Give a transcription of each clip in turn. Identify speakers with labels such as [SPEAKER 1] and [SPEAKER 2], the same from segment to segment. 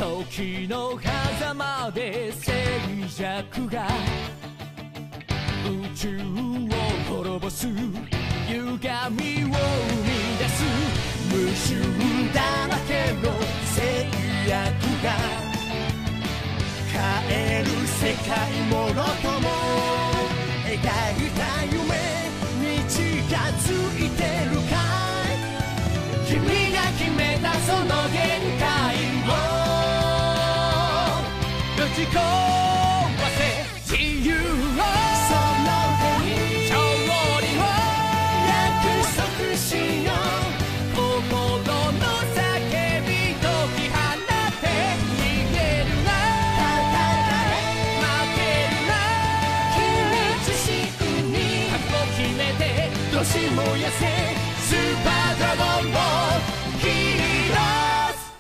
[SPEAKER 1] 時の狭間で静寂が宇宙を滅ぼす歪みを生み出す無臭だらけの制約が変える世界ものとも描いた夢に近づいてるかい君が決めたその限界をぶち壊せ自由をその手に勝利を約束しよう心の叫び解き放って逃げるな戦え負けるな君自身に覚悟決めてどしもやせスーパードラゴンを切り出す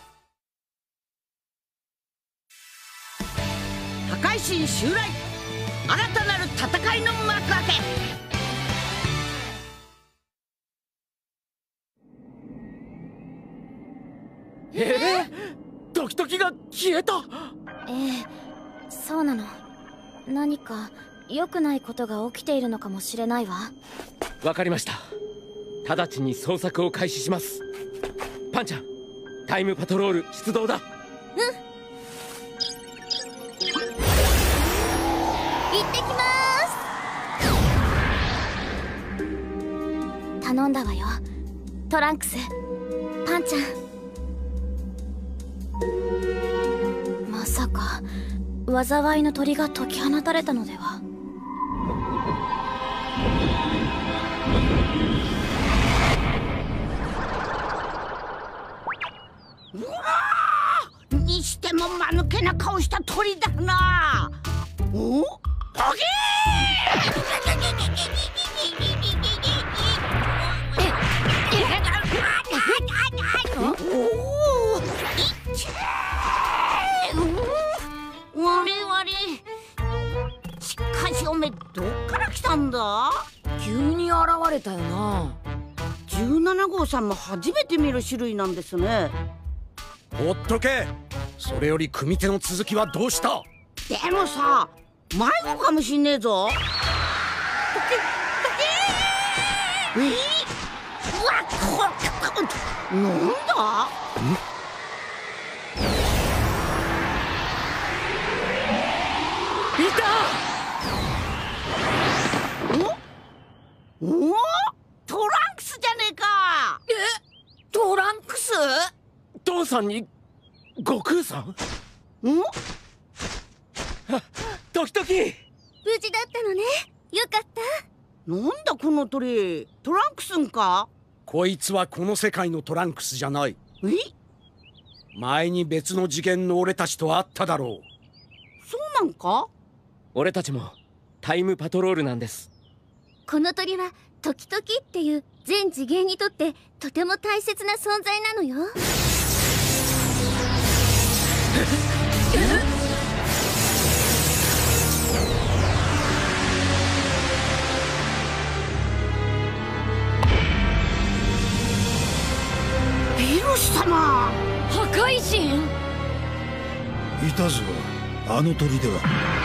[SPEAKER 2] 破壊神襲来新たなる戦いの幕開け。
[SPEAKER 1] ドキドキが消えた。
[SPEAKER 3] そうなの。何か良くないことが起きているのかもしれないわ。
[SPEAKER 1] わかりました。直ちに捜索を開始します。パンちゃん、タイムパトロール出動だ。
[SPEAKER 3] 行ってきまーす。頼んだわよ、トランクス、パンちゃん。まさか災いの鳥が解き放たれたのでは。
[SPEAKER 2] うわーにしても間抜けな顔した鳥だな。おっパキしかしおめえどっから来たんだ。
[SPEAKER 4] 急に現れたよな。
[SPEAKER 2] 17号さんも初めて見る種類なんですね。
[SPEAKER 5] ほっとけ。それより組手の続きはどうした。
[SPEAKER 2] でもさ迷子かもしんねえぞ。うわこなんだ。
[SPEAKER 1] いた。
[SPEAKER 2] おトランクスじゃねえか。
[SPEAKER 4] トランクス？
[SPEAKER 1] 父さんに悟空さん？ドキドキ。
[SPEAKER 3] 無事だったのね。よかった。
[SPEAKER 2] なんだこの鳥、トランクスんか。
[SPEAKER 5] こいつはこの世界のトランクスじゃない。前に別の次元の俺たちと会っただろう。
[SPEAKER 2] そうなんか。
[SPEAKER 1] 俺たちもタイムパトロールなんです。
[SPEAKER 3] この鳥はトキトキっていう全次元にとってとても大切な存在なのよ。
[SPEAKER 2] ピロシ様。
[SPEAKER 4] 破壊神？
[SPEAKER 6] いたぞ、あの鳥では。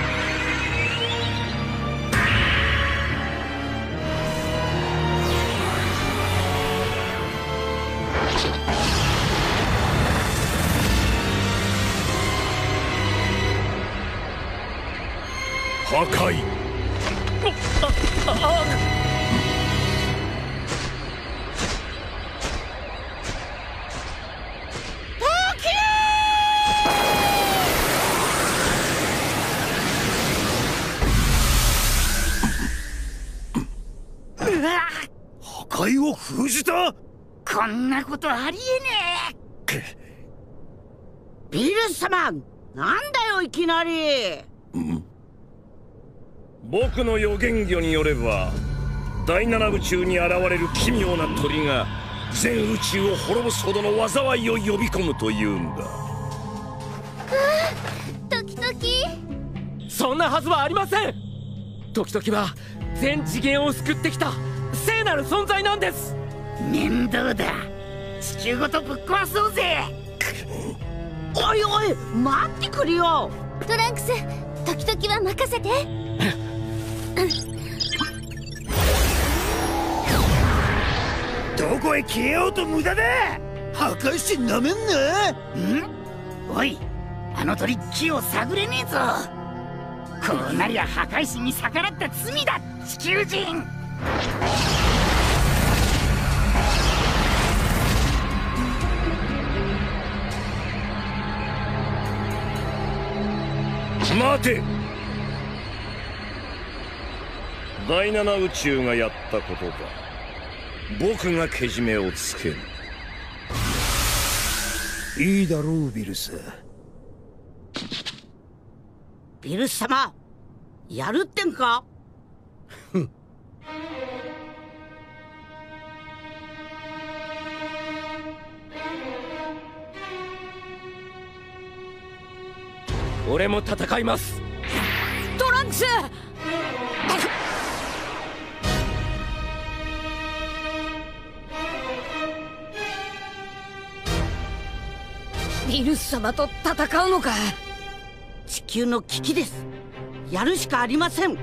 [SPEAKER 5] 破壊。破壊を封じた。
[SPEAKER 2] こんなことありえねえ。ビルス様、なんだよいきなり。
[SPEAKER 7] 僕の予言魚によれば第七宇宙に現れる奇妙な鳥が全宇宙を滅ぼすほどの災いを呼び込むというんだ。
[SPEAKER 3] トキトキ。
[SPEAKER 1] そんなはずはありません。トキトキは全次元を救ってきた聖なる存在なんです。
[SPEAKER 2] 面倒だ。地球ごとぶっ壊そうぜ。 おいおい、待ってくれよ。
[SPEAKER 3] トランクス、時々は任せて。
[SPEAKER 6] どこへ消えようと無駄だ。破壊してなめんな。
[SPEAKER 1] おい、あの鳥木を探れねえぞ。こうなりゃ破壊神に逆らった罪だ、地球人。
[SPEAKER 7] 待て。第七宇宙がやったことだ。僕がけじめをつける。
[SPEAKER 6] いいだろうビルス。
[SPEAKER 2] ビルス様、やるってんか。
[SPEAKER 5] 俺も戦います。
[SPEAKER 4] トランクス。ビルス様と戦うのか。
[SPEAKER 2] 地球の危機です。やるしかありません。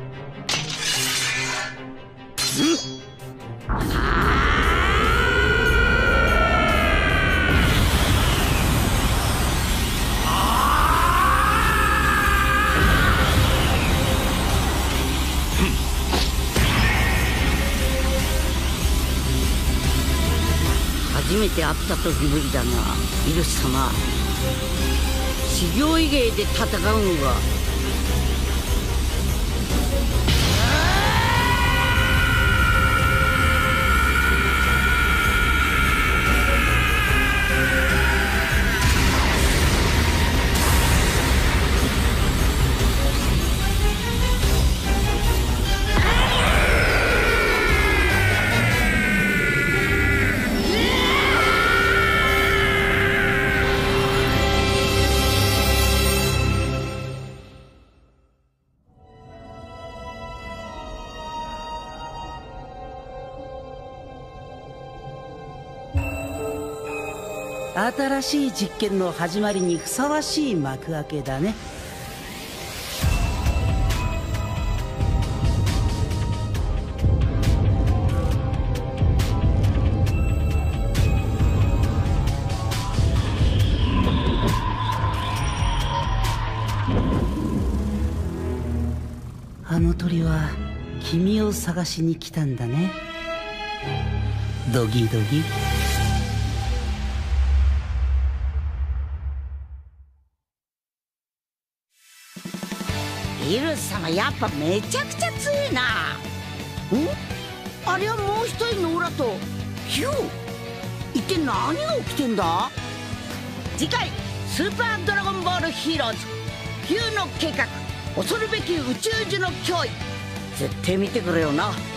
[SPEAKER 2] 初めて会った時ぶりだな、ビルス様。修行以外で戦うのが。
[SPEAKER 8] 新しい実験の始まりにふさわしい幕開けだね。あの鳥は君を探しに来たんだね。ドギドギ。
[SPEAKER 2] ビルス様、やっぱめちゃくちゃ強いな。あれはもう一人のオラとヒュー。一体何が起きてんだ。次回スーパードラゴンボールヒーローズヒューの計画、恐るべき宇宙樹の脅威。絶対見てくれよな。